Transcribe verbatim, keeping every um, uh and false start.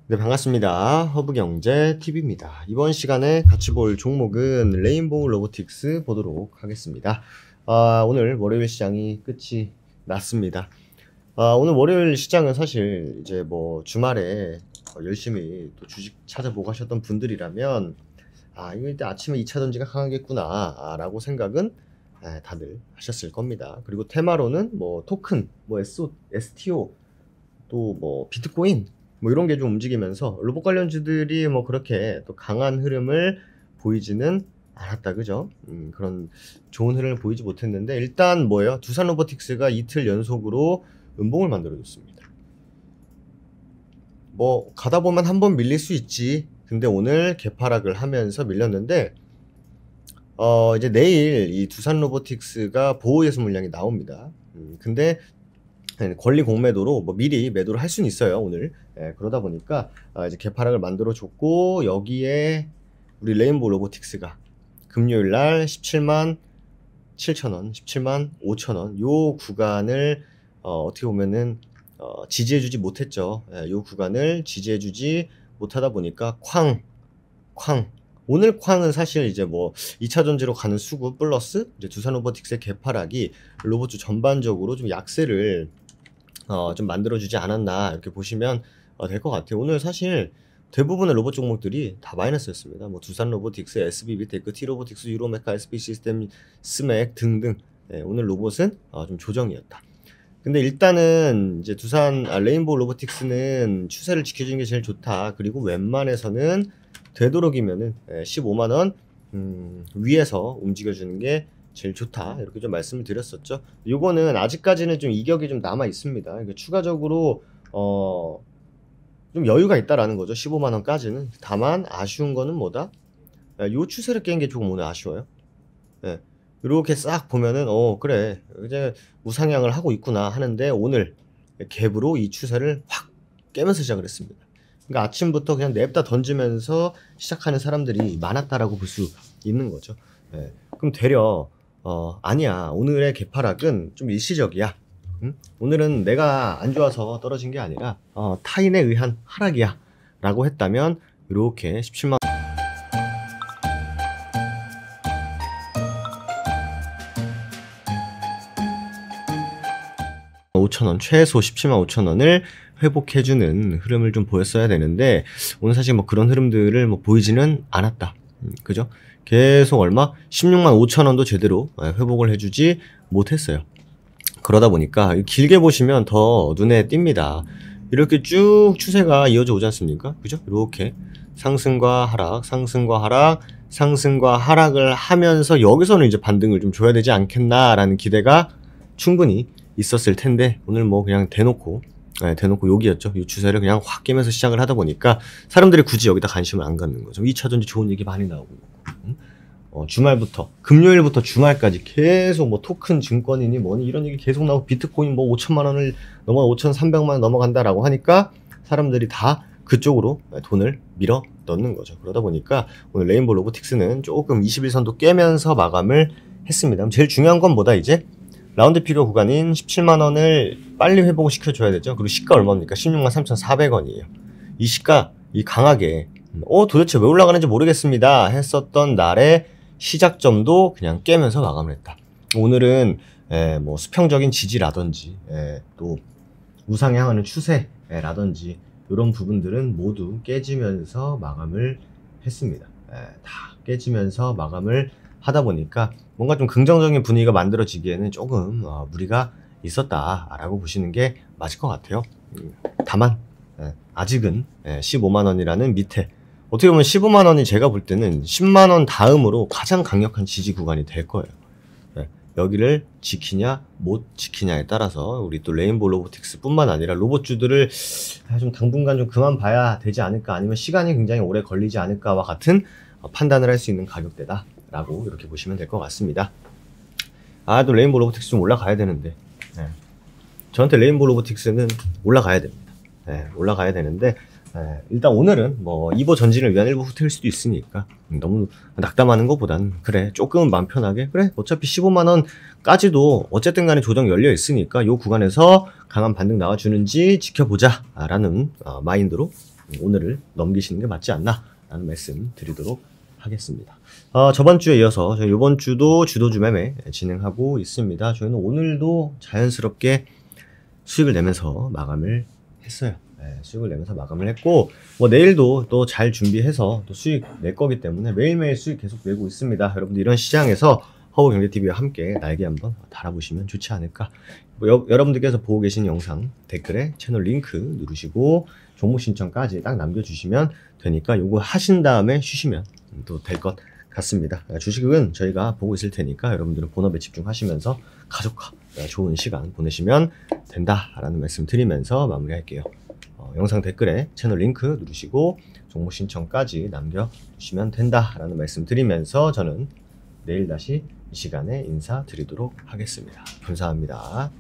네, 반갑습니다. 허브경제티비입니다. 이번 시간에 같이 볼 종목은 레인보우 로보틱스 보도록 하겠습니다. 아, 오늘 월요일 시장이 끝이 났습니다. 아, 오늘 월요일 시장은 사실 이제 뭐 주말에 열심히 또 주식 찾아보고 하셨던 분들이라면 아, 이거 이때 아침에 이 차 전지가 강하겠구나 아, 라고 생각은 아, 다들 하셨을 겁니다. 그리고 테마로는 뭐 토큰, 뭐 에스오, 에스티오, 또 뭐 비트코인 뭐 이런 게 좀 움직이면서 로봇 관련주들이 뭐 그렇게 또 강한 흐름을 보이지는 않았다, 그죠? 음, 그런 좋은 흐름을 보이지 못했는데 일단 뭐예요? 두산 로보틱스가 이틀 연속으로 음봉을 만들어줬습니다. 뭐 가다 보면 한번 밀릴 수 있지. 근데 오늘 개파락을 하면서 밀렸는데 어 이제 내일 이 두산 로보틱스가 보호 예수 물량이 나옵니다. 음, 근데 권리 공매도로 뭐 미리 매도를 할 수는 있어요, 오늘. 예, 그러다 보니까 아, 이제 개파락을 만들어 줬고 여기에 우리 레인보우 로보틱스가 금요일 날 십칠만 칠천 원, 십칠만 오천 원 요 구간을 어, 어떻게 보면은 어, 지지해주지 못했죠. 예, 요 구간을 지지해주지 못하다 보니까 쾅, 쾅. 오늘 쾅은 사실 이제 뭐 이 차 전지로 가는 수급 플러스 이제 두산 로보틱스의 개파락이 로봇주 전반적으로 좀 약세를 어, 좀 만들어주지 않았나 이렇게 보시면 어, 될 것 같아요. 오늘 사실 대부분의 로봇 종목들이 다 마이너스였습니다. 뭐 두산 로보틱스, 에스비비 테크, T로보틱스, 유로메카, 에스피 시스템, 스맥 등등. 네, 오늘 로봇은 어, 좀 조정이었다. 근데 일단은 이제 두산 아, 레인보우 로보틱스는 추세를 지켜주는 게 제일 좋다. 그리고 웬만해서는 되도록이면은 예, 십오만 원 음, 위에서 움직여주는 게 제일 좋다 이렇게 좀 말씀을 드렸었죠. 요거는 아직까지는 좀 이격이 좀 남아 있습니다. 그러니까 추가적으로 어, 좀 여유가 있다라는 거죠. 십오만 원까지는. 다만 아쉬운 거는 뭐다? 요 추세를 깬 게 조금 오늘 아쉬워요. 예. 이렇게 싹 보면은 어 그래 이제 우상향을 하고 있구나 하는데 오늘 갭으로 이 추세를 확 깨면서 시작을 했습니다. 그러니까 아침부터 그냥 냅다 던지면서 시작하는 사람들이 많았다라고 볼 수 있는 거죠. 예. 그럼 되려 어 아니야 오늘의 개파락은 좀 일시적이야. 응? 오늘은 내가 안 좋아서 떨어진 게 아니라 어, 타인에 의한 하락이야 라고 했다면 이렇게 십칠만 오천 원 최소 십칠만 오천 원을 회복해주는 흐름을 좀 보였어야 되는데 오늘 사실 뭐 그런 흐름들을 뭐 보이지는 않았다. 음, 그죠? 계속 얼마? 십육만 오천 원도 제대로 회복을 해주지 못했어요. 그러다 보니까 길게 보시면 더 눈에 띕니다. 이렇게 쭉 추세가 이어져 오지 않습니까? 그죠? 이렇게 상승과 하락, 상승과 하락, 상승과 하락을 하면서 여기서는 이제 반등을 좀 줘야 되지 않겠나라는 기대가 충분히 있었을 텐데 오늘 뭐 그냥 대놓고 네, 대놓고 여기였죠. 이 추세를 그냥 확 깨면서 시작을 하다 보니까 사람들이 굳이 여기다 관심을 안 갖는 거죠. 이 차 전지 좋은 얘기 많이 나오고 응? 어, 주말부터 금요일부터 주말까지 계속 뭐 토큰 증권이니 뭐니 이런 얘기 계속 나오고 비트코인 뭐 오천만 원을 넘어 오천삼백만 원 넘어간다라고 하니까 사람들이 다 그쪽으로 돈을 밀어 넣는 거죠. 그러다 보니까 오늘 레인보우 로보틱스는 조금 이십일 선도 깨면서 마감을 했습니다. 그럼 제일 중요한 건 뭐다 이제? 라운드 필요 구간인 십칠만 원을 빨리 회복을 시켜줘야 되죠. 그리고 시가 얼마입니까? 십육만 삼천사백 원이에요. 이 시가 이 강하게 어 도대체 왜 올라가는지 모르겠습니다 했었던 날의 시작점도 그냥 깨면서 마감을 했다. 오늘은 에, 뭐 수평적인 지지라든지 에, 또 우상향하는 추세라든지 이런 부분들은 모두 깨지면서 마감을 했습니다. 에, 다 깨지면서 마감을 하다 보니까 뭔가 좀 긍정적인 분위기가 만들어지기에는 조금 어, 무리가 있었다라고 보시는 게 맞을 것 같아요. 음, 다만 에, 아직은 에, 십오만 원이라는 밑에 어떻게 보면 십오만 원이 제가 볼 때는 십만 원 다음으로 가장 강력한 지지 구간이 될 거예요. 네, 여기를 지키냐 못 지키냐에 따라서 우리 또 레인보우 로보틱스 뿐만 아니라 로봇주들을 좀 당분간 좀 그만 봐야 되지 않을까 아니면 시간이 굉장히 오래 걸리지 않을까와 같은 판단을 할 수 있는 가격대다 라고 이렇게 보시면 될 것 같습니다. 아, 또 레인보우 로보틱스 좀 올라가야 되는데 네. 저한테 레인보우 로보틱스는 올라가야 됩니다. 네, 올라가야 되는데 네, 일단 오늘은 뭐 이보 전진을 위한 일부 후퇴일 수도 있으니까 너무 낙담하는 것보단 그래 조금은 마음 편하게 그래 어차피 십오만 원까지도 어쨌든 간에 조정 열려 있으니까 요 구간에서 강한 반등 나와주는지 지켜보자 라는 어, 마인드로 오늘을 넘기시는 게 맞지 않나 라는 말씀 드리도록 하겠습니다. 어, 저번 주에 이어서 저희 이번 주도 주도주 매매 진행하고 있습니다. 저희는 오늘도 자연스럽게 수익을 내면서 마감을 했어요. 네, 수익을 내면서 마감을 했고, 뭐 내일도 또 잘 준비해서 또 수익 낼 거기 때문에 매일매일 수익 계속 내고 있습니다. 여러분들 이런 시장에서 허브경제티비와 함께 날개 한번 달아보시면 좋지 않을까. 뭐 여, 여러분들께서 보고 계신 영상 댓글에 채널 링크 누르시고 종목 신청까지 딱 남겨주시면 되니까 요거 하신 다음에 쉬시면 또 될 것 같습니다. 주식은 저희가 보고 있을 테니까 여러분들은 본업에 집중하시면서 가족과 좋은 시간 보내시면 된다라는 말씀 드리면서 마무리할게요. 어, 영상 댓글에 채널 링크 누르시고 종목 신청까지 남겨주시면 된다라는 말씀 드리면서 저는 내일 다시 이 시간에 인사드리도록 하겠습니다. 감사합니다.